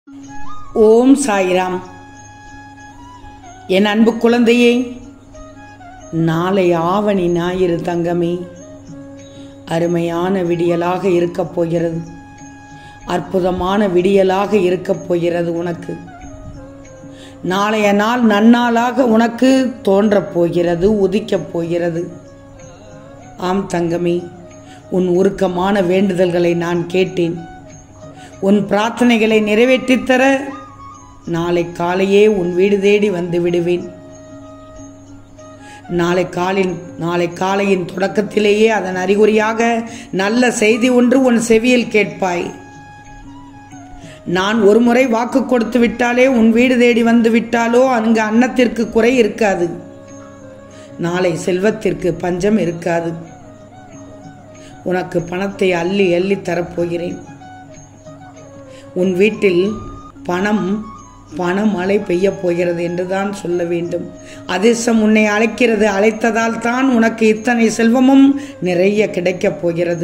ஓம் சாய்ராம். என் அன்பு குழந்தையே, நாளை ஆவணி ஞாயிறு தங்கமே, அருமையான விடியலாக இருக்கப் போகிறது. அற்புதமான விடியலாக இருக்கப் போகிறது. உனக்கு நாளைய நாள் நன்னாளாக உனக்கு தோன்றப் போகிறது, உதிக்கப் போகிறது. ஆம் தங்கமே, உன் உருக்கமான வேண்டுதல்களை நான் கேட்டேன். உன் பிரார்த்தனைகளை நிறைவேற்றித்தர நாளை காலையே உன் வீடு தேடி வந்து விடுவேன். நாளை காலையின் தொடக்கத்திலேயே அதன் அறிகுறியாக நல்ல செய்தி ஒன்று உன் செவியில் கேட்பாய். நான் ஒரு முறை வாக்கு கொடுத்து விட்டாலே உன் வீடு தேடி வந்து விட்டாலோ அங்கு அன்னத்திற்கு குறை இருக்காது. நாளை செல்வத்திற்கு பஞ்சம் இருக்காது. உனக்கு பணத்தை அள்ளி அள்ளி தரப்போகிறேன். உன் வீட்டில் பணமழை பெய்ய போகிறது என்றுதான் சொல்ல வேண்டும். அதிர்ஷ்டம் உன்னை அழைக்கிறது. அழைத்ததால் தான் உனக்கு இத்தனை செல்வமும் நிறைய கிடைக்கப் போகிறது.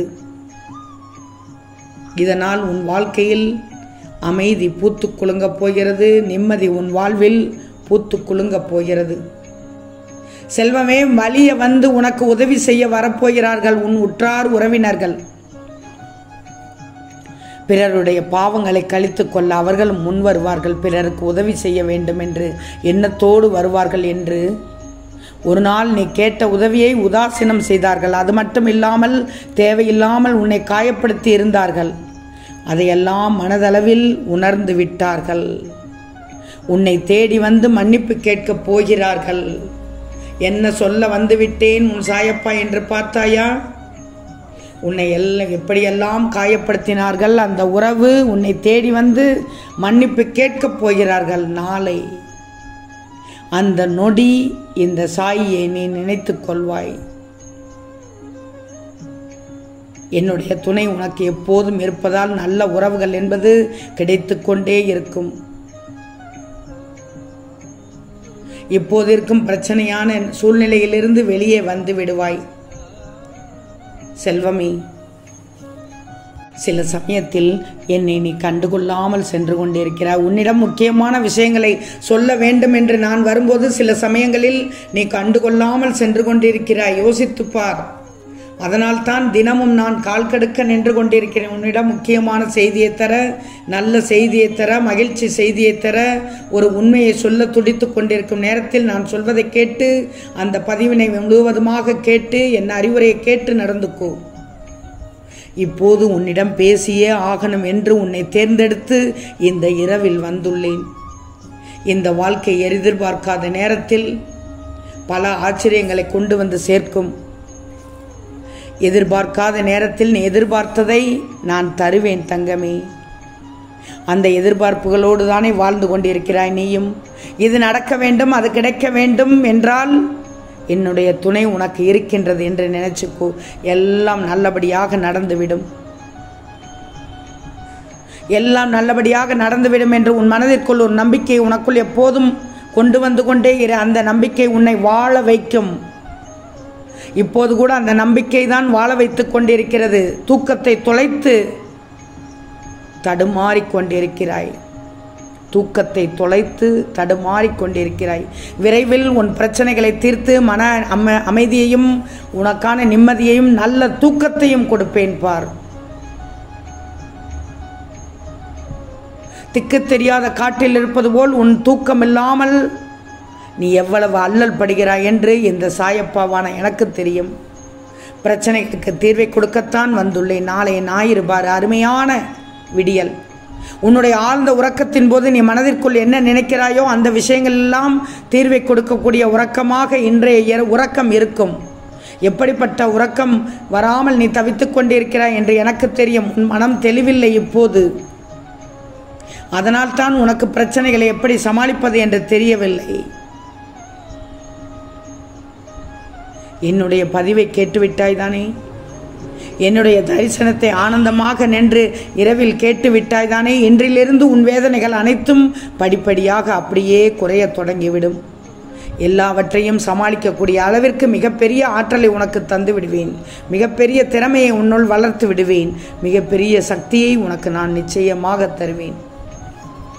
இதனால் உன் வாழ்க்கையில் அமைதி பூத்து குலுங்கப் போகிறது. நிம்மதி உன் வாழ்வில் பூத்து குலுங்கப் போகிறது. செல்வமே வலிய வந்து உனக்கு உதவி செய்ய வரப்போகிறார்கள் உன் உற்றார் உறவினர்கள். பிறருடைய பாவங்களை கழித்துக் கொள்ள அவர்கள் முன் வருவார்கள். பிறருக்கு உதவி செய்ய வேண்டும் என்று எண்ணத்தோடு வருவார்கள். என்று ஒரு நாள் நீ கேட்ட உதவியை உதாசீனம் செய்தார்கள். அது மட்டும் இல்லாமல் தேவையில்லாமல் உன்னை காயப்படுத்தி இருந்தார்கள். அதையெல்லாம் மனதளவில் உணர்ந்து விட்டார்கள். உன்னை தேடி வந்து மன்னிப்பு கேட்கப் போகிறார்கள். என்ன சொல்ல வந்துவிட்டேன் உன் சாயப்பா என்று பார்த்தாயா? உன்னை எப்படியெல்லாம் காயப்படுத்தினார்கள். அந்த உறவு உன்னை தேடி வந்து மன்னிப்பு கேட்கப் போகிறார்கள். நாளை அந்த நொடி இந்த சாயியை நீ நினைத்துக் கொள்வாய். என்னுடைய துணை உனக்கு எப்போதும் இருப்பதால் நல்ல உறவுகள் என்பது கிடைத்து கொண்டே இருக்கும். இப்போது இருக்கும் பிரச்சனையான சூழ்நிலையிலிருந்து வெளியே வந்து விடுவாய். செல்வமே, சில சமயத்தில் என்னை நீ கண்டுகொள்ளாமல் சென்று கொண்டிருக்கிறாய். உன்னிடம் முக்கியமான விஷயங்களை சொல்ல வேண்டும் என்று நான் வரும்போது சில சமயங்களில் நீ கண்டுகொள்ளாமல் சென்று கொண்டிருக்கிறாய். யோசித்துப்பார். அதனால் தான் தினமும் நான் கால் கடுக்க நின்று கொண்டிருக்கிறேன். உன்னிடம் முக்கியமான செய்தியை தர, நல்ல செய்தியை தர, மகிழ்ச்சி செய்தியை தர, ஒரு உண்மையை சொல்ல துடித்து கொண்டிருக்கும் நேரத்தில் நான் சொல்வதை கேட்டு அந்த பதிவினை முழுவதுமாக கேட்டு என் அறிவுரையை கேட்டு நடந்துக்கோ. இப்போது உன்னிடம் பேசியே ஆகணும் என்று உன்னை தேர்ந்தெடுத்து இந்த இரவில் வந்துள்ளேன். இந்த வாழ்க்கை எதிர்பார்க்காத நேரத்தில் பல ஆச்சரியங்களை கொண்டு வந்து சேர்க்கும். எதிர்பார்க்காத நேரத்தில் நீ எதிர்பார்த்ததை நான் தருவேன் தங்கமே. அந்த எதிர்பார்ப்புகளோடு தானே வாழ்ந்து கொண்டிருக்கிறாய் நீயும். இது நடக்க வேண்டும், அது கிடைக்க வேண்டும் என்றால் என்னுடைய துணை உனக்கு இருக்கின்றது என்று நினைச்சுக்கோ. எல்லாம் நல்லபடியாக நடந்துவிடும். எல்லாம் நல்லபடியாக நடந்துவிடும் என்று உன் மனதிற்குள் ஒரு நம்பிக்கை உனக்குள் எப்போதும் கொண்டு வந்து கொண்டே இரு. அந்த நம்பிக்கை உன்னை வாழ வைக்கும். இப்போது கூட அந்த நம்பிக்கை தான் வாழ வைத்துக் கொண்டிருக்கிறது. தூக்கத்தை தொலைத்து தடுமாறிக்கொண்டிருக்கிறாய். தூக்கத்தை தொலைத்து தடுமாறிக்கொண்டிருக்கிறாய். விரைவில் உன் பிரச்சனைகளை தீர்த்து மன அமைதியையும் உனக்கான நிம்மதியையும் நல்ல தூக்கத்தையும் கொடுப்பேன் பார். திக்கு தெரியாத காட்டில் இருப்பது போல் உன் தூக்கம் இல்லாமல் நீ எவ்வளவு அல்லல் படுகிறாய் என்று இந்த சாயப்பாவான எனக்கு தெரியும். பிரச்சனைகளுக்கு தீர்வை கொடுக்கத்தான் வந்துள்ளேன். நாளை ஞாயிறு பார், அருமையான விடியல். உன்னுடைய ஆழ்ந்த உறக்கத்தின் போது நீ மனதிற்குள் என்ன நினைக்கிறாயோ அந்த விஷயங்கள் எல்லாம் தீர்வை கொடுக்கக்கூடிய உறக்கமாக இன்றைய உறக்கம் இருக்கும். எப்படிப்பட்ட உறக்கம் வராமல் நீ தவித்துக் கொண்டிருக்கிறாய் என்று எனக்கு தெரியும். உன் மனம் தெளிவில்லை இப்போது. அதனால் தான் உனக்கு பிரச்சனைகளை எப்படி சமாளிப்பது என்று தெரியவில்லை. என்னுடைய பதிவை கேட்டுவிட்டாய் தானே? என்னுடைய தரிசனத்தை ஆனந்தமாக நின்று இரவில் கேட்டுவிட்டாய் தானே? இன்றிலிருந்து உன் வேதனைகள் அனைத்தும் படிப்படியாக அப்படியே குறைய தொடங்கிவிடும். எல்லாவற்றையும் சமாளிக்கக்கூடிய அளவிற்கு மிகப்பெரிய ஆற்றலை உனக்கு தந்து விடுவேன். மிகப்பெரிய திறமையை உன்னுள் வளர்த்து விடுவேன். மிகப்பெரிய சக்தியை உனக்கு நான் நிச்சயமாக தருவேன்.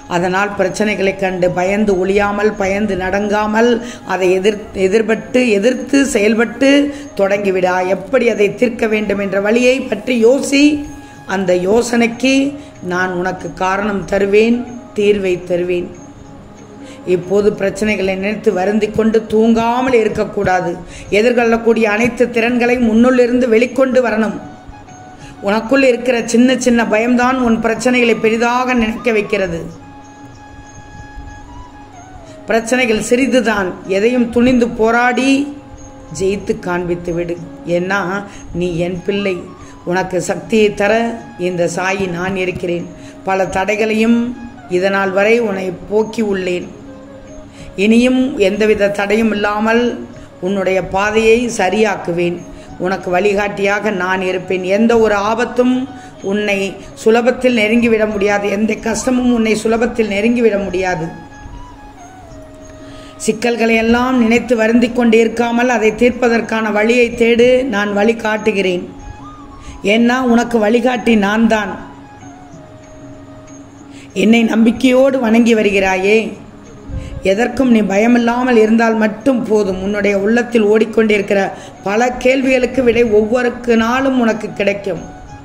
அதனால் பிரச்சனைகளை கண்டு பயந்து ஒழியாமல், பயந்து நடங்காமல், அதை எதிர்த்து செயல்பட்டு தொடங்கிவிடா. எப்படி அதை தீர்க்க வேண்டும் என்ற வழியை பற்றி யோசி. அந்த யோசனைக்கு நான் உனக்கு காரணம் தருவேன், தீர்வை தருவேன். இப்போது பிரச்சனைகளை நினைத்து வருந்தி கொண்டு தூங்காமல் இருக்கக்கூடாது. எதிர்கொள்ளக்கூடிய அனைத்து திறன்களையும் முன்னுள்ளிருந்து வெளிக்கொண்டு வரணும். உனக்குள் இருக்கிற சின்ன சின்ன பயம்தான் உன் பிரச்சனைகளை பெரிதாக நினைக்க வைக்கிறது. பிரச்சனைகள் சிறிதுதான். எதையும் துணிந்து போராடி ஜெயித்து காண்பித்து விடு. ஏன்னா நீ என் பிள்ளை. உனக்கு சக்தியை தர இந்த சாயி நான் இருக்கிறேன். பல தடைகளையும் இதனால் வரை உன்னை போக்கி உள்ளேன். இனியும் எந்தவித தடையும் இல்லாமல் உன்னுடைய பாதையை சரியாக்குவேன். உனக்கு வழிகாட்டியாக நான் இருப்பேன். எந்த ஒரு ஆபத்தும் உன்னை சுலபத்தில் நெருங்கிவிட முடியாது. எந்த கஷ்டமும் உன்னை சுலபத்தில் நெருங்கிவிட முடியாது. சிக்கல்களை எல்லாம் நினைத்து வருந்தி கொண்டு இருக்காமல் அதை தீர்ப்பதற்கான வழியை தேடு. நான் வழி காட்டுகிறேன். ஏன்னா உனக்கு வழிகாட்டி நான் தான். என்னை நம்பிக்கையோடு வணங்கி வருகிறாயே. எதற்கும் நீ பயமில்லாமல் இருந்தால் மட்டும் போதும். உன்னுடைய உள்ளத்தில் ஓடிக்கொண்டிருக்கிற பல கேள்விகளுக்கு விடை ஒவ்வொரு நாளும் உனக்கு கிடைக்கும்.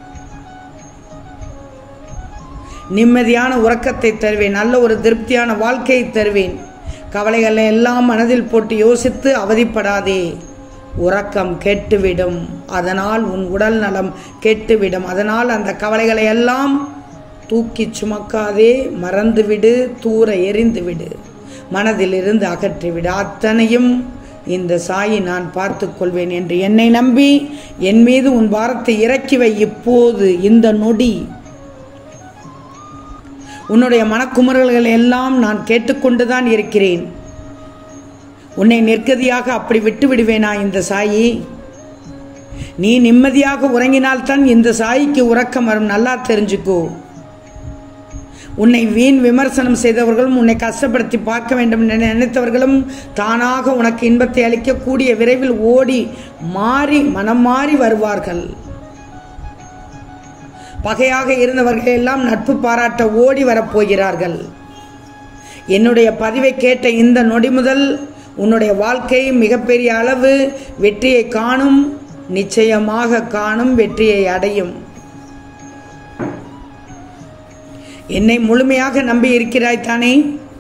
நிம்மதியான உறக்கத்தை தருவேன். நல்ல ஒரு திருப்தியான வாழ்க்கையை தருவேன். கவலைகளை எல்லாம் மனதில் போட்டு யோசித்து அவதிப்படாதே. உறக்கம் கெட்டுவிடும். அதனால் உன் உடல் நலம் கெட்டுவிடும். அதனால் அந்த கவலைகளை எல்லாம் தூக்கி சுமக்காதே. மறந்துவிடு, தூர எறிந்துவிடு, மனதிலிருந்து அகற்றிவிடு. அத்தனையும் இந்த சாயி நான் பார்த்து கொள்வேன் என்று என்னை நம்பி என் மீது உன் பாரத்தை இறக்கி வை. இப்போது இந்த நொடி உன்னுடைய மனக்குமுறல்கள் எல்லாம் நான் கேட்டுக்கொண்டுதான் இருக்கிறேன். உன்னை நிர்கதியாக அப்படி விட்டு விடுவேனா இந்த சாயி? நீ நிம்மதியாக உறங்கினால்தான் இந்த சாயிக்கு உறக்கம் வரும். நல்லா தெரிஞ்சுக்கோ. உன்னை வீண் விமர்சனம் செய்தவர்களும், உன்னை கஷ்டப்படுத்தி பார்க்க வேண்டும் என நினைத்தவர்களும் தானாக உனக்கு இன்பத்தை அளிக்கக்கூடிய விரைவில் ஓடி மாறி மனம் மாறி வருவார்கள். பகையாக இருந்தவர்கள் எல்லாம் நட்பு பாராட்ட ஓடி வரப்போகிறார்கள். என்னுடைய பதிவை கேட்ட இந்த நொடி முதல் உன்னுடைய வாழ்க்கை மிகப்பெரிய அளவு வெற்றியை காணும். நிச்சயமாக காணும், வெற்றியை அடையும். என்னை முழுமையாக நம்பி இருக்கிறாய் தானே?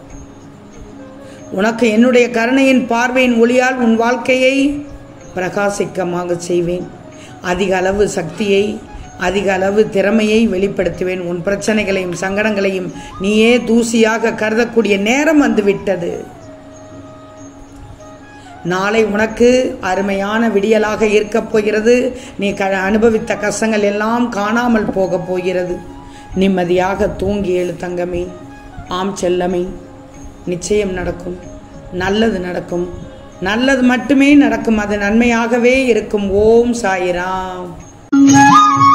உனக்கு என்னுடைய கருணையின் பார்வையின் ஒளியால் உன் வாழ்க்கையை பிரகாசிக்கமாக செய்வேன். அதிக அளவு சக்தியை, அதிக அளவு திறமையை வெளிப்படுத்துவேன். உன் பிரச்சனைகளையும் சங்கடங்களையும் நீயே தூசியாக கருதக்கூடிய நேரம் வந்துவிட்டது. நாளை உனக்கு அருமையான விடியலாக இருக்கப் போகிறது. நீ அனுபவித்த கஷ்டங்கள் எல்லாம் காணாமல் போகப் போகிறது. நிம்மதியாக தூங்கி எழு தங்கமே. ஆம் செல்லமே, நிச்சயம் நடக்கும். நல்லது நடக்கும். நல்லது மட்டுமே நடக்கும். அது நன்மையாகவே இருக்கும். ஓம் சாயிராம்.